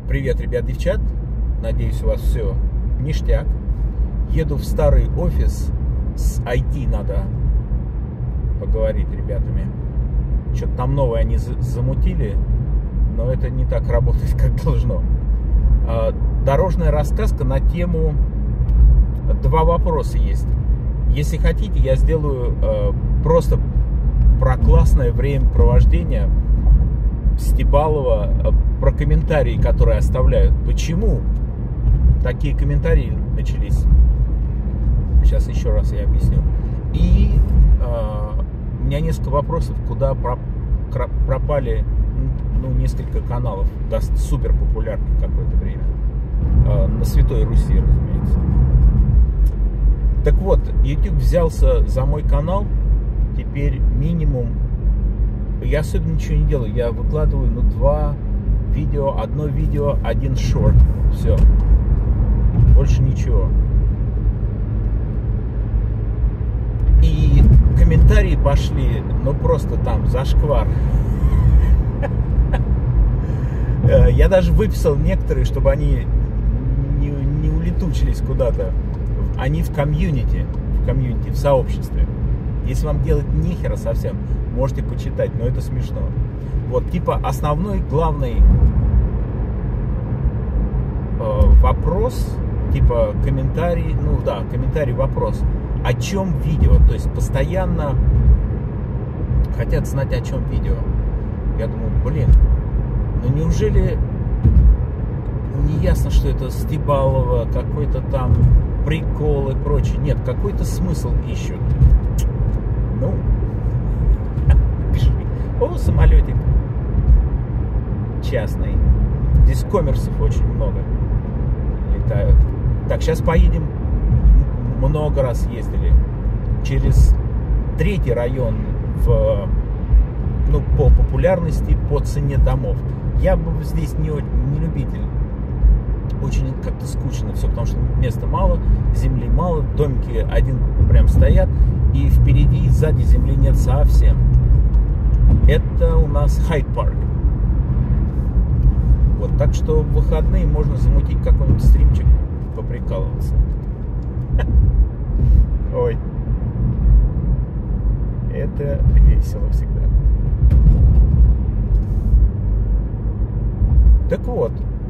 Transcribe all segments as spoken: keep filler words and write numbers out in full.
Привет, ребят, девчат. Надеюсь, у вас все ништяк. Еду в старый офис. С ай ти надо поговорить ребятами. Что-то там новое они замутили, но это не так работает, как должно. Дорожная рассказка на тему... Два вопроса есть. Если хотите, я сделаю просто про классное времяпровождение Стебалова, про комментарии, которые оставляют. Почему такие комментарии начались? Сейчас еще раз я объясню. И э, у меня несколько вопросов, куда про, пропали ну, несколько каналов, да, супер популярных какое-то время. Э, на Святой Руси, разумеется. Так вот, YouTube взялся за мой канал. Теперь минимум... Я особенно ничего не делаю. Я выкладываю, ну, два видео, одно видео, один шорт. Все. Больше ничего. И комментарии пошли, ну, просто там, зашквар. Я даже выписал некоторые, чтобы они не, не улетучились куда-то. Они в комьюнити, в комьюнити, в сообществе. Если вам делать нехера совсем, можете почитать, но это смешно. Вот, типа, основной, главный э, вопрос, типа, комментарий, ну да, комментарий, вопрос, о чем видео? То есть, постоянно хотят знать, о чем видео. Я думаю, блин, ну неужели не ясно, что это Стебалова, какой-то там прикол и прочее? Нет, какой-то смысл ищут. Ну, пиши. О, самолетик частный. Здесь коммерсов очень много летают. Так, сейчас поедем. Много раз ездили через третий район в, ну, по популярности, по цене домов. Я бы здесь не, не любитель. Очень как-то скучно все, потому что места мало, земли мало, домики один прям стоят, и впереди и сзади земли нет совсем. Это у нас Хайд-парк. Вот, так что в выходные можно замутить какой-нибудь стримчик, поприкалываться. Ой. Это весело всегда. Так вот.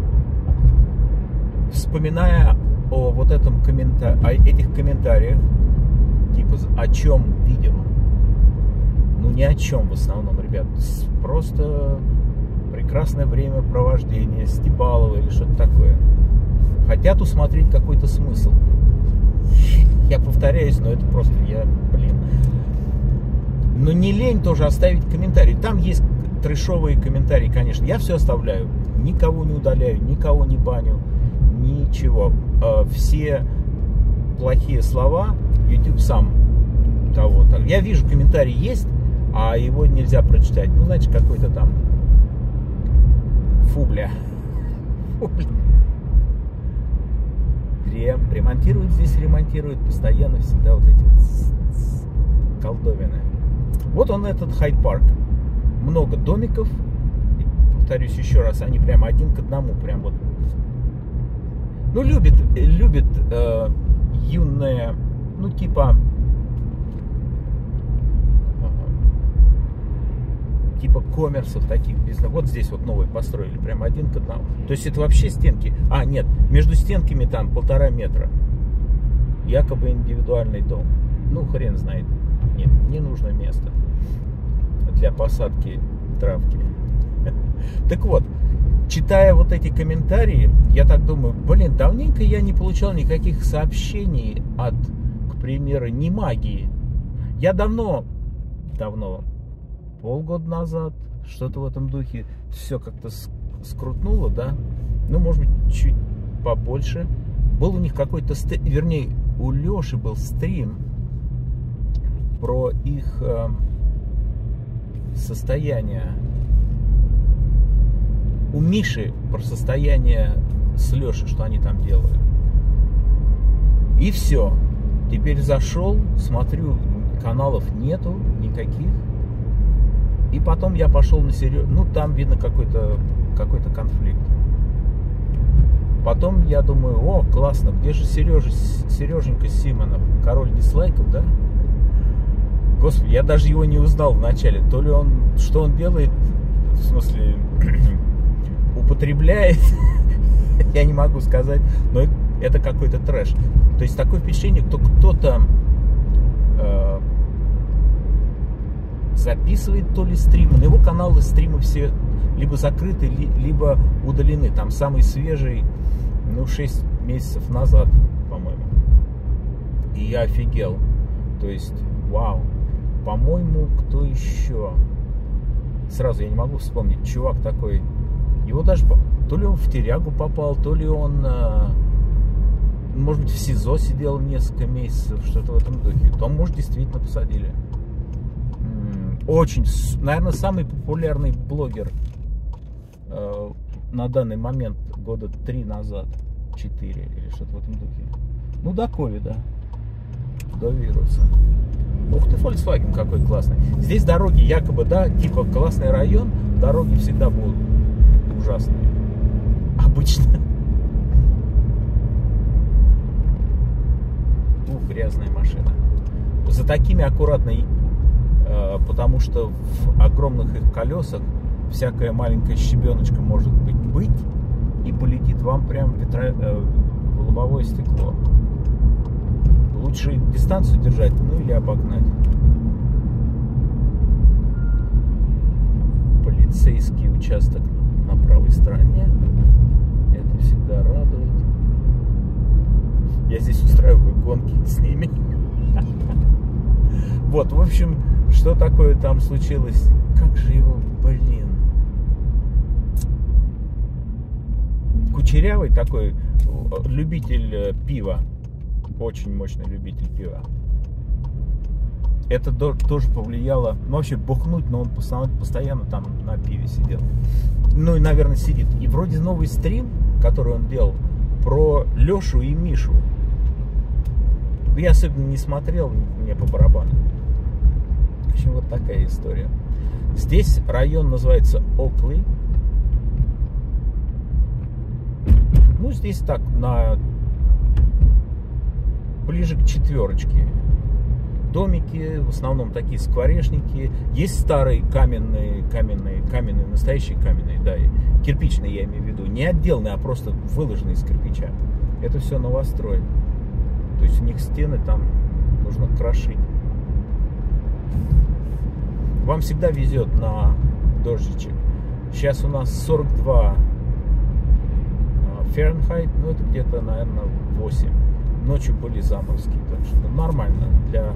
Вспоминая о вот этом коммента... о этих комментариях, типа, о чем видео? Ну, ни о чем в основном, ребят. Просто прекрасное времяпровождение, Стебалова или что-то такое. Хотят усмотреть какой-то смысл. Я повторяюсь, но это просто я, блин. Но не лень тоже оставить комментарий. Там есть трэшовые комментарии, конечно. Я все оставляю. Никого не удаляю, никого не баню. Ничего. Все плохие слова YouTube сам того. Я вижу, комментарий есть, а его нельзя прочитать. Ну, значит, какой-то там фубля. Фубля. Рем, ремонтируют здесь, ремонтируют постоянно, всегда вот эти вот колдовины. Вот он, этот Хайд-парк. Много домиков. Повторюсь еще раз, они прямо один к одному, прям вот. Ну, любит, любит э, юная, ну, типа, э, типа коммерсов таких. Вот здесь вот новый построили, прям один к одному. То есть это вообще стенки. А, нет, между стенками там полтора метра. Якобы индивидуальный дом. Ну, хрен знает. Нет, не нужно место для посадки травки. Так вот. Читая вот эти комментарии, я так думаю, блин, давненько я не получал никаких сообщений от, к примеру, Немагии. Я давно, давно, полгода назад, что-то в этом духе, все как-то скрутнуло, да? Ну, может быть, чуть побольше. Был у них какой-то, вернее, у Леши был стрим про их э, состояние. У Миши про состояние с Лешей, что они там делают. И все. Теперь зашел, смотрю, каналов нету никаких. И потом я пошел на серьезно. Ну, там видно какой-то какой-то конфликт. Потом я думаю, о, классно, где же Сережа, Сереженька Симонов, король дизлайков, да? Господи, я даже его не узнал вначале. То ли он, что он делает, в смысле, употребляет, я не могу сказать, но это какой-то трэш. То есть такое впечатление, что кто-то э, записывает то ли стримы. На его каналы стримы все либо закрыты, ли, либо удалены. Там самый свежий, ну, шесть месяцев назад, по-моему. И я офигел. То есть, вау. По-моему, кто еще? Сразу я не могу вспомнить. Чувак такой. Его даже... То ли он в тюрягу попал, то ли он... Может быть, в СИЗО сидел несколько месяцев, что-то в этом духе. То, может, действительно посадили. Очень... Наверное, самый популярный блогер э, на данный момент года три назад. Четыре или что-то в этом духе. Ну, до ковида. До вируса. Ух ты, Volkswagen какой классный. Здесь дороги якобы, да, типа классный район, дороги всегда будут ужасные. Обычно. Ух, грязная машина. За такими аккуратно, э, потому что в огромных их колесах всякая маленькая щебеночка может быть, быть и полетит вам прям в, ветро, э, в лобовое стекло. Лучше дистанцию держать, ну или обогнать. Полицейский участок на правой стороне. Это всегда радует. Я здесь устраиваю гонки с ними. Вот, в общем, что такое там случилось? Как же его, блин. Кучерявый такой любитель пива. Очень мощный любитель пива. Это тоже повлияло. Ну, вообще бухнуть, но он постоянно там на пиве сидел. Ну и, наверное, сидит. И вроде новый стрим, который он делал, про Лешу и Мишу. Я особенно не смотрел, мне по барабану. В общем, вот такая история. Здесь район называется Окли. Ну, здесь так, на... ближе к четверочке. Домики, в основном такие скворечники. Есть старые каменные, каменные, каменные, настоящие каменные, да, кирпичные, я имею в виду. Не отделанные, а просто выложенные из кирпича. Это все новострой. То есть у них стены там нужно крошить. Вам всегда везет на дождичек. Сейчас у нас сорок два Фahrenheit, ну это где-то, наверное, восемь. Ночью были заморозки, так что нормально для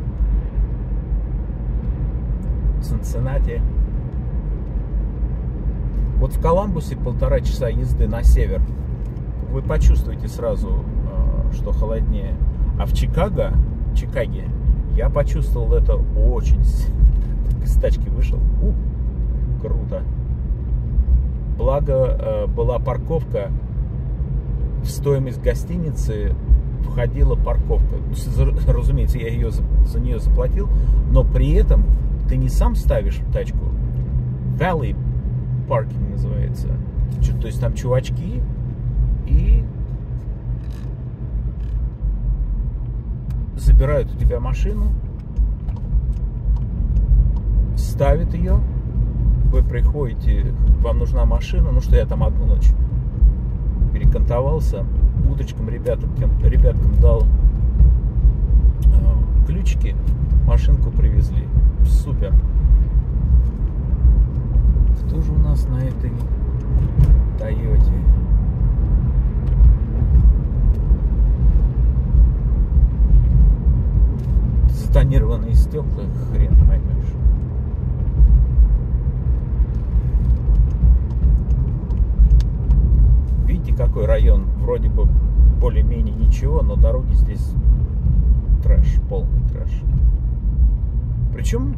Цинциннати. Вот в Коламбусе полтора часа езды на север. Вы почувствуете сразу, что холоднее. А в Чикаго, Чикаге, я почувствовал это очень. Из тачки вышел. У, круто. Благо была парковка. В стоимость гостиницы входила парковка. Разумеется, я ее за, за нее заплатил, но при этом ты не сам ставишь тачку. Valley Parking называется. То есть там чувачки и забирают у тебя машину, ставят ее, вы приходите, вам нужна машина, ну что я там одну ночь перекантовался, утречком ребятам, ребяткам дал э, ключики, машинку привезли. Супер. Кто же у нас на этой Тойоте? Затонированные стекла, хрен поймешь. Видите, какой район? Вроде бы более-менее ничего, но дороги здесь трэш, полный трэш. Причем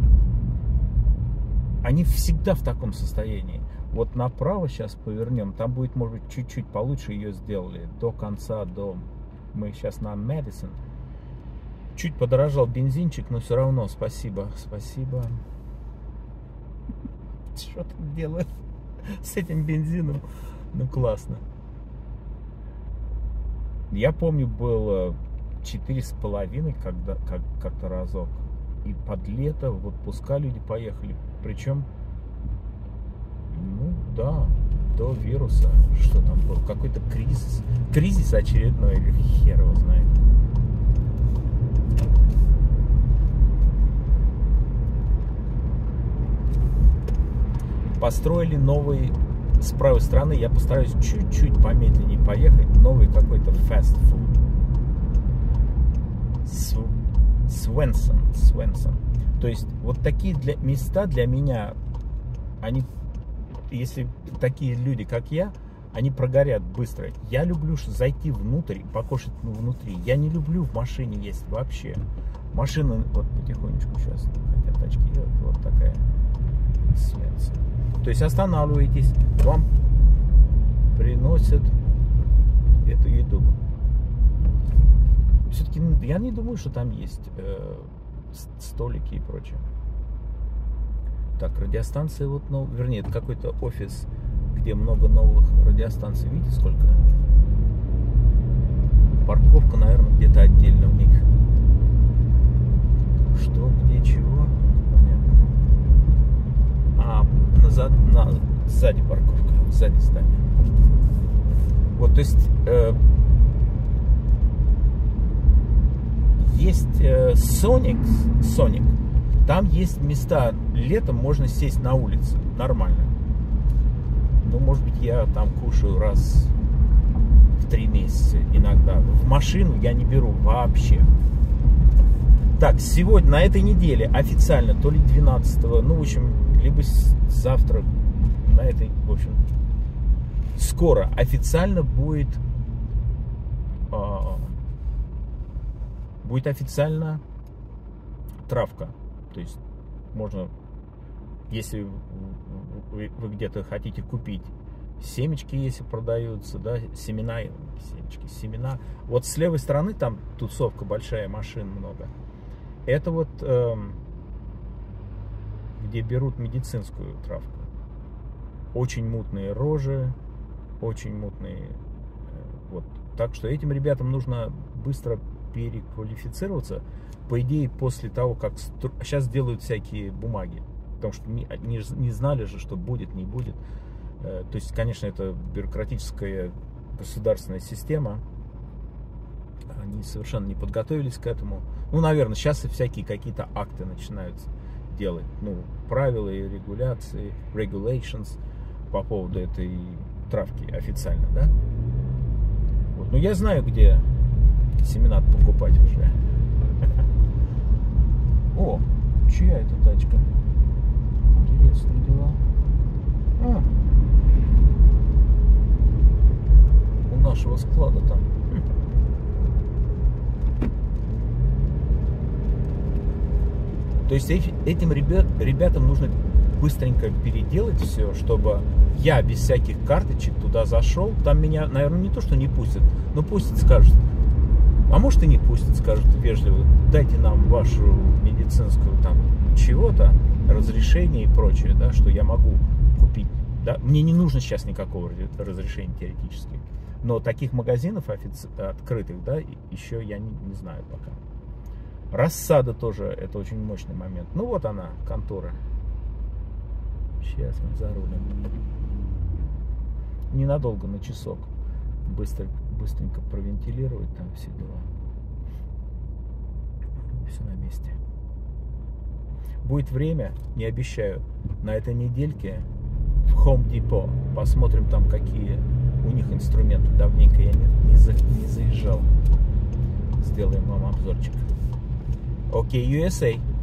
они всегда в таком состоянии. Вот направо сейчас повернем, там будет, может быть, чуть-чуть получше ее сделали. До конца, до... Мы сейчас на Мэдисон. Чуть подорожал бензинчик, но все равно спасибо, спасибо. Что ты делаешь с этим бензином? Ну, классно. Я помню, было четыре с половиной когда, как, как-то разок. И под лето в отпуска люди поехали. Причем, ну да, до вируса. Что там был? Какой-то кризис. Кризис очередной, или хер его знает. Построили новый, с правой стороны, я постараюсь чуть-чуть помедленнее поехать, новый какой-то fast food. Свенсон, Свенсон. То есть вот такие для, места для меня, они, если такие люди, как я, они прогорят быстро. Я люблю зайти внутрь и покушать ну, внутри. Я не люблю в машине есть вообще. Машина, вот потихонечку сейчас, хотя тачки едут, вот такая Свенсон. То есть останавливаетесь, вам приносят эту еду. Все-таки я не думаю, что там есть э, столики и прочее. Так, радиостанция вот, ну, вернее, это какой-то офис, где много новых радиостанций. Видите, сколько? Парковка, наверное, где-то отдельно у них. Что, где, чего? Понятно. А, назад, на, сзади парковка, сзади здание. Вот, то есть... Э, Есть э, Sonic, Sonic, там есть места, летом можно сесть на улице, нормально. Ну, может быть, я там кушаю раз в три месяца иногда. В машину я не беру вообще. Так, сегодня, на этой неделе официально, то ли двенадцатого, ну, в общем, либо завтра, на этой, в общем, скоро официально будет... Э, Будет официально травка. То есть можно, если вы, вы где-то хотите купить семечки, если продаются, да, семена, семечки, семена. Вот с левой стороны там тусовка большая, машин много. Это вот э, где берут медицинскую травку. Очень мутные рожи, очень мутные. Э, вот. Так что этим ребятам нужно быстро переквалифицироваться, по идее, после того, как сейчас делают всякие бумаги, потому что не, не, не знали же, что будет, не будет. То есть, конечно, это бюрократическая государственная система, они совершенно не подготовились к этому. Ну, наверное, сейчас и всякие какие-то акты начинают делать, ну, правила и регуляции, regulations по поводу этой травки официально, да? Вот. Но я знаю, где семена покупать уже. О, чья это тачка? Интересные дела. А, у нашего склада там. То есть этим ребят, ребятам нужно быстренько переделать все, чтобы я без всяких карточек туда зашел. Там меня, наверное, не то, что не пустят, но пустят, скажут. А может и не пустят, скажут вежливо, дайте нам вашу медицинскую там чего-то, разрешение и прочее, да, что я могу купить. Да? Мне не нужно сейчас никакого разрешения теоретически. Но таких магазинов офици... открытых, да, еще я не, не знаю пока. Рассада тоже, это очень мощный момент. Ну вот она, контора. Сейчас мы за рулем. Ненадолго, на часок. Быстро, быстренько провентилировать там все дела. Все на месте. Будет время, не обещаю, на этой недельке в Home Depot. Посмотрим там, какие у них инструменты. Давненько я не, не, за, не заезжал. Сделаем вам обзорчик. Окей, ю эс эй.